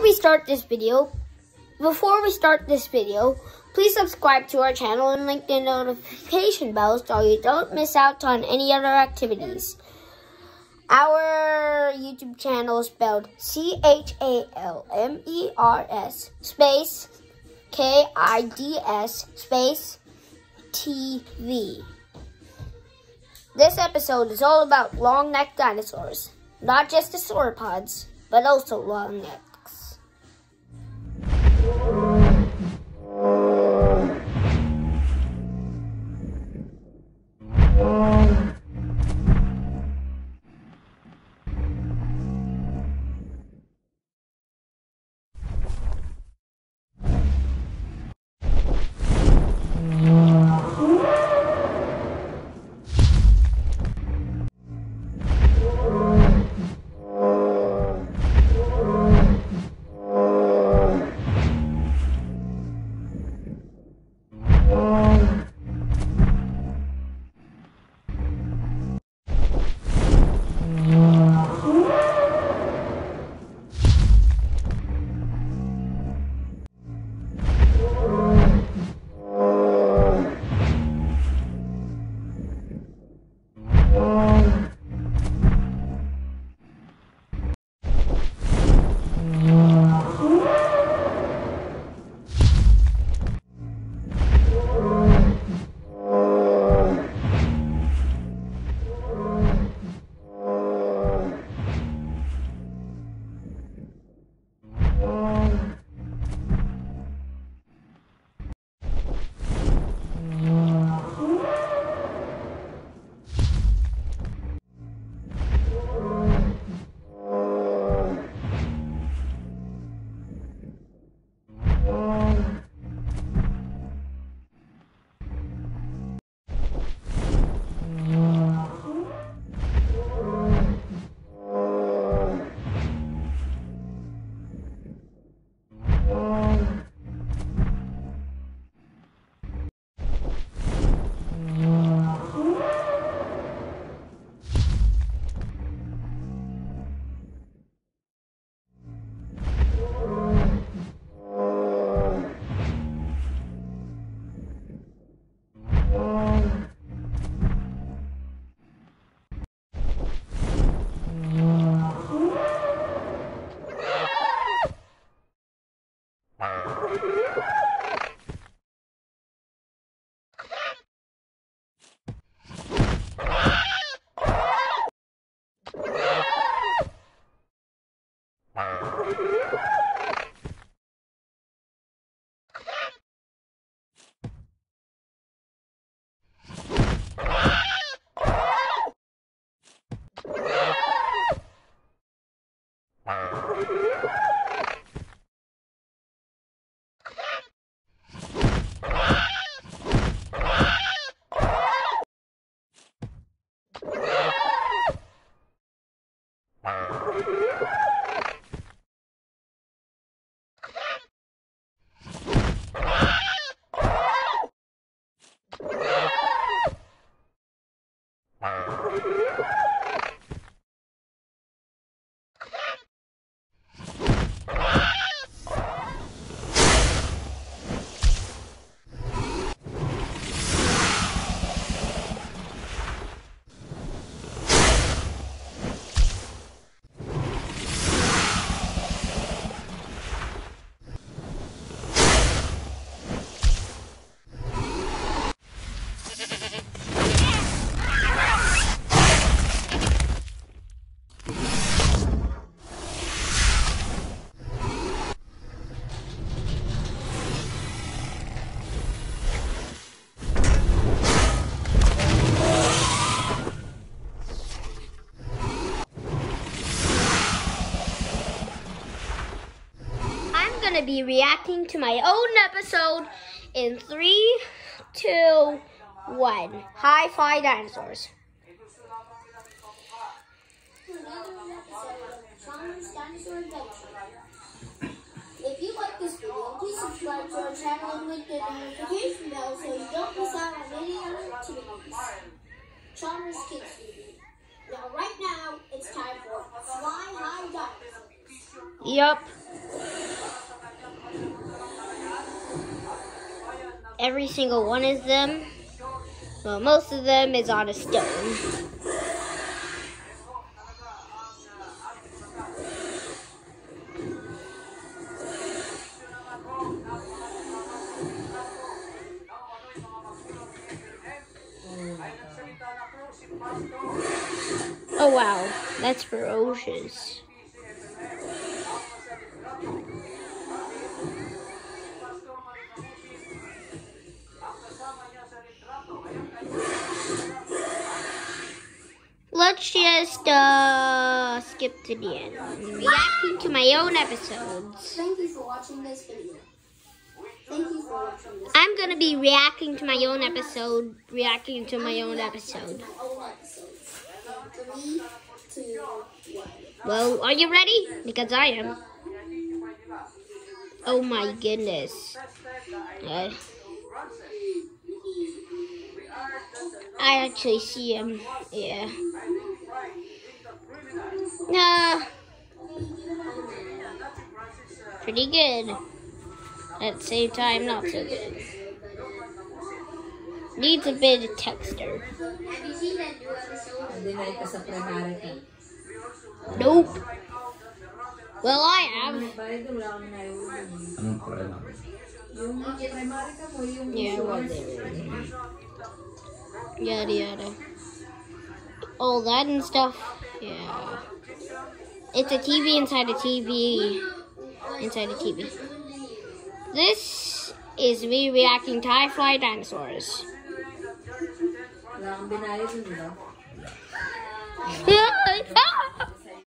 we start this video, please subscribe to our channel and link the notification bell so you don't miss out on any other activities. Our YouTube channel is spelled CHALMERS space KIDS space TV. This episode is all about long-necked dinosaurs, not just the sauropods, but also long necks. Going to be reacting to my own episode in 3, 2, 1. Hi-Fi Dinosaurs. If you like this video, please subscribe to our channel and click the notification bell so you don't miss out on any other activities. Chalmers Kids TV. Now, right now, it's time for Fly High Dinosaurs. Yup. every single one of them. Well, most of them is on a stone. Oh wow, that's ferocious. Let's just skip to the end. Reacting to my own episodes. Thank you for watching this video. Thank you for watching this. I'm gonna be reacting to my own episode. Reacting to my own episode. 3, 2, 1. Well, are you ready? Because I am. Oh my goodness. I actually see him. Yeah. Pretty good. At the same time, not so good. Needs a bit of texture. Have you seen that new episode? Nope. Well, I have. Yeah, whatever. Yada yada. All that and stuff. Yeah. It's a TV inside a TV. Inside a TV. This is me reacting to High Fly Dinosaurs.